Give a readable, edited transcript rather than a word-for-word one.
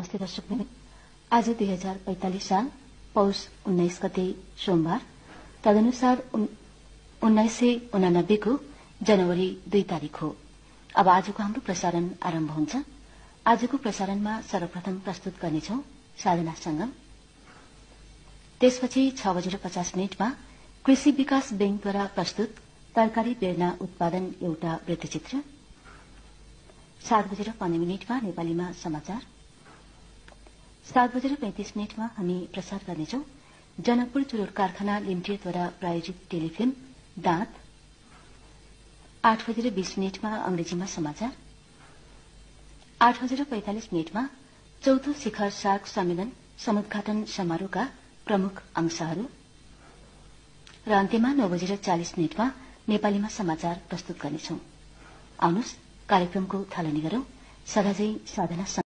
नमस्ते दर्शक मित्र, आज 2045 साल पौष 19 गते सोमबार, तदनुसार 1989 को जनवरी 2 तारिक हो। अब आजको हाम्रो प्रसारण आरम्भ हुन्छ। आजको प्रसारणमा सर्वप्रथम प्रस्तुत गर्नेछौं साधना संगम। त्यसपछि 6:50 कृषि विकास बैंकद्वारा प्रस्तुत तरकारी बेर्ना उत्पादन एउटा वृत्तचित्र। 7:05 नेपालीमा समाचार। 7:35 हामी प्रसार गर्नेछौं जनकपुर चुरोट कारखाना लिमिटेडद्वारा प्रायोजित टेलिफिल्म दाँत। 8:20 अंग्रेजीमा समाचार। 8:45 चौथो शिखर सार्क सम्मेलन समुद्घाटन समारोहका प्रमुख अंशहरू र अन्त्यमा 9:40 नेपालीमा समाचार प्रस्तुत गर्नेछौं। आउनुहोस् कार्यक्रमको थालनी गरौं। सदाझै साधना